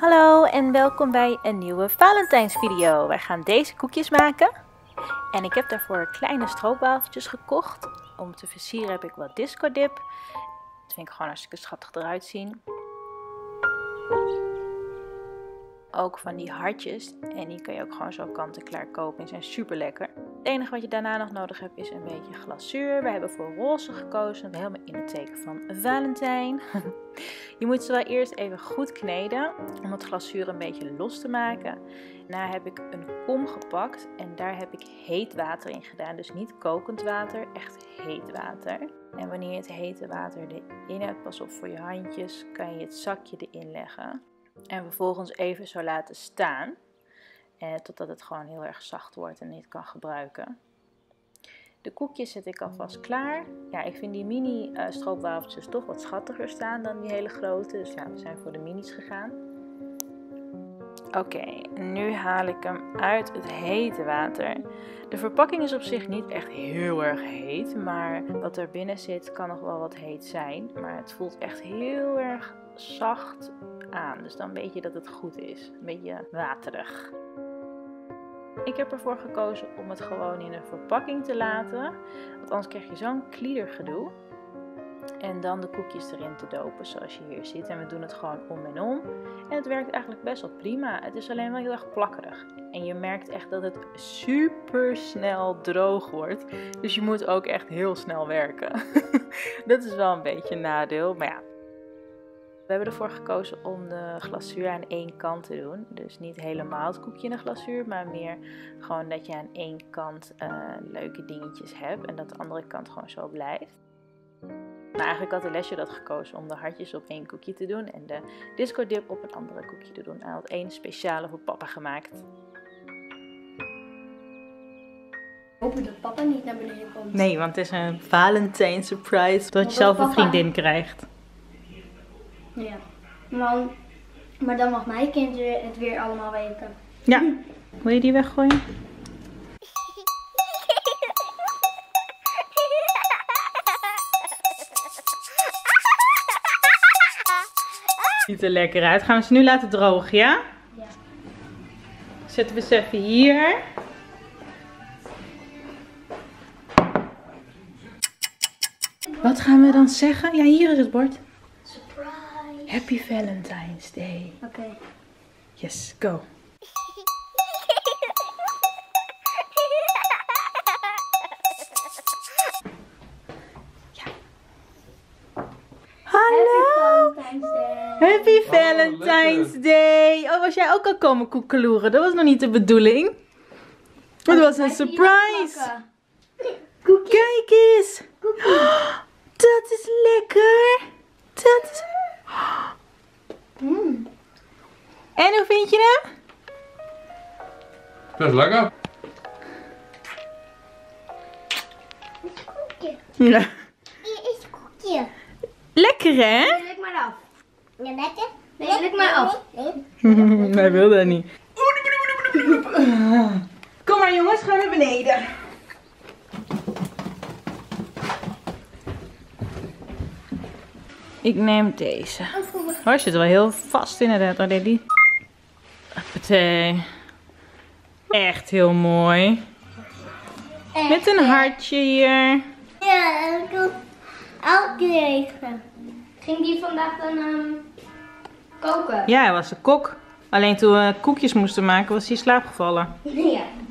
Hallo en welkom bij een nieuwe Valentijnsvideo. Wij gaan deze koekjes maken. En ik heb daarvoor kleine stroopwafeltjes gekocht. Om te versieren heb ik wat disco dip. Dat vind ik gewoon hartstikke schattig eruit zien. Ook van die hartjes. En die kun je ook gewoon zo kant-en-klaar kopen. Die zijn super lekker. Het enige wat je daarna nog nodig hebt is een beetje glazuur. We hebben voor roze gekozen. Helemaal in het teken van Valentijn. Je moet ze wel eerst even goed kneden. Om het glazuur een beetje los te maken. Daarna heb ik een kom gepakt. En daar heb ik heet water in gedaan. Dus niet kokend water. Echt heet water. En wanneer je het hete water erin hebt. Pas op voor je handjes. Kan je het zakje erin leggen. En vervolgens even zo laten staan. Totdat het gewoon heel erg zacht wordt en je het kan gebruiken. De koekjes zet ik alvast klaar. Ja, ik vind die mini stroopwafeltjes toch wat schattiger staan dan die hele grote. Dus ja, we zijn voor de minis gegaan. Oké, nu haal ik hem uit het hete water. De verpakking is op zich niet echt heel erg heet. Maar wat er binnen zit kan nog wel wat heet zijn. Maar het voelt echt heel erg zacht aan. Dus dan weet je dat het goed is. Een beetje waterig. Ik heb ervoor gekozen om het gewoon in een verpakking te laten. Want anders krijg je zo'n kliedergedoe. En dan de koekjes erin te dopen zoals je hier ziet. En we doen het gewoon om en om. En het werkt eigenlijk best wel prima. Het is alleen wel heel erg plakkerig. En je merkt echt dat het super snel droog wordt. Dus je moet ook echt heel snel werken. Dat is wel een beetje een nadeel. Maar ja. We hebben ervoor gekozen om de glazuur aan één kant te doen. Dus niet helemaal het koekje in de glazuur, maar meer gewoon dat je aan één kant leuke dingetjes hebt. En dat de andere kant gewoon zo blijft. Maar eigenlijk had de lesje dat gekozen om de hartjes op één koekje te doen. En de disco dip op een andere koekje te doen. En hij had één speciale voor papa gemaakt. Ik hoop dat papa niet naar beneden komt. Nee, want het is een Valentijn surprise. Dat je zelf een vriendin krijgt. Ja, maar dan mag mijn kind het weer allemaal weten. Ja, wil je die weggooien? Ziet er lekker uit. Gaan we ze nu laten drogen, ja? Ja. Zetten we ze even hier. Wat gaan we dan zeggen? Ja, hier is het bord. Happy Valentine's Day. Oké. Yes, go. Ja. Hallo. Happy Valentine's Day. Oh, was jij ook al komen koekeloeren? Dat was nog niet de bedoeling. Het was een surprise. Kijk eens. Oh, dat is lekker. Dat is... En hoe vind je hem? Best lekker. Koekje. Ja. Hier is koekje. Lekker hè? Lik maar af. Ja, lekker? Nee, lik maar af. Hij wil dat niet. Kom maar jongens, ga naar beneden. Ik neem deze. Oh, hij zit wel heel vast inderdaad. Oh, nee, die. Hoppatee. Echt heel mooi. Met een hartje hier. Ja, dat doe ik elke keer. Ging die vandaag dan koken? Ja, hij was een kok. Alleen toen we koekjes moesten maken was hij in slaap gevallen. Ja.